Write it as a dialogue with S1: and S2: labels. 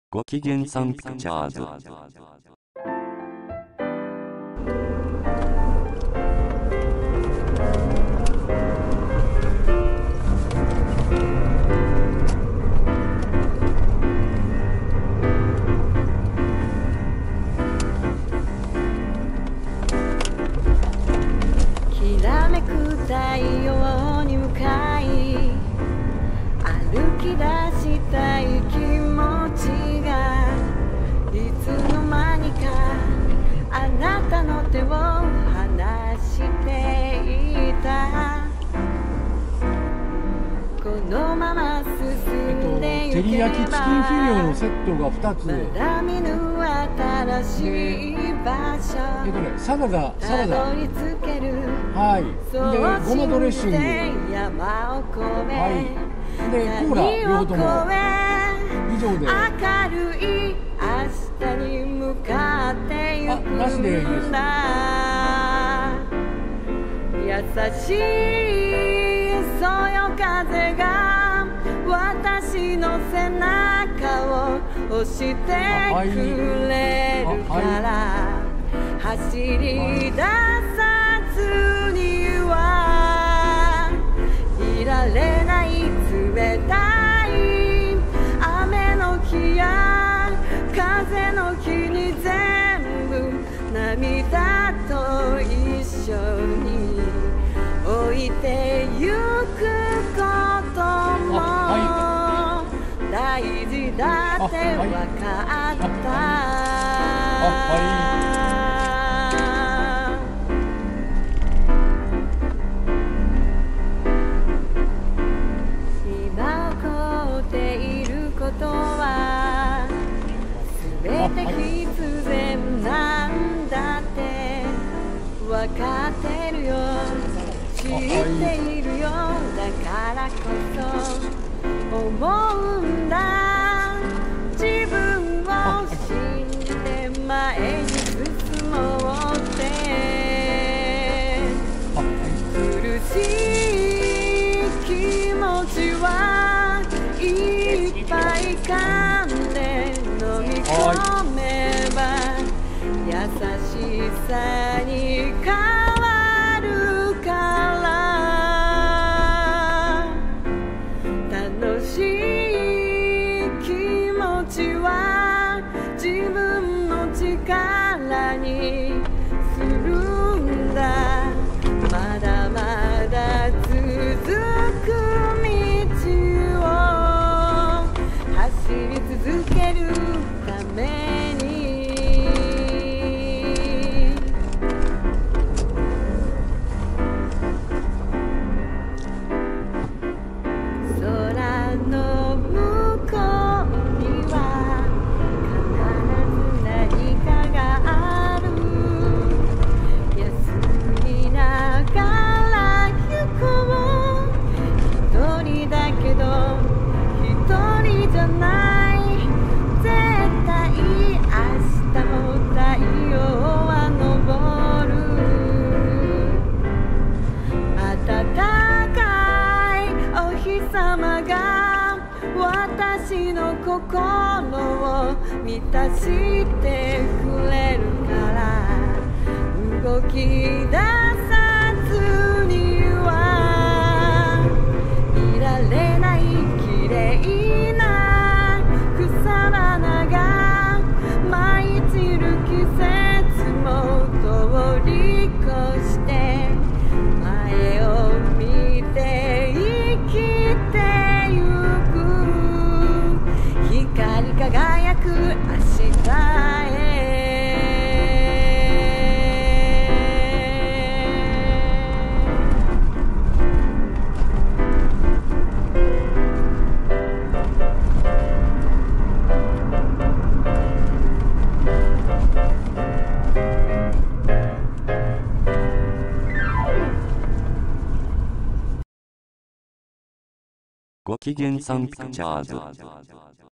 S1: ごきげんさんピクチャーズ。
S2: きらめく太陽に向かい歩き出したい気持ちがいつの間にかあなたの手を離していた。このまま進んでゆければ
S3: 照り焼きチキンフィレオのセットが2つ。
S2: まだ見ぬ新しい場所
S3: サラダ。
S2: たどり着ける。
S3: はい。で、ごまドレッシング。
S2: 山を越え、
S3: はい。で、コーラ、両方とも。以上で。
S2: 明るい明日に向かってゆくんだ。
S3: なしでいいです。
S2: 優しいそよ風が私の背中を押してくれるから走り出さずにはいられない。冷たい雨の日や風の日に全部涙と一緒に置いてゆくことも大事だって分かった。今起こっていることは全て必然なんだって分かってるよ、知っているよ。だからこそ思うんだ、自分を信じて前に進もうって苦しい気持ちはいっぱい噛んで飲み込めば優しさに変わるから楽しい気持ちは自分の力にするんだ。まだまだ続く道を走り続けるために空の向こうには必ず何かがある。休みながら行こう。一人だけど一人じゃない。絶対明日も太陽は昇る。暖かいお日様が私の心を満たしてくれるから動き出さずにはいられない。綺麗な草花が舞い散る季節も通り越して前を見て生きてゆく。光り輝く明日へ。
S1: ごきげんさんピクチャーズ。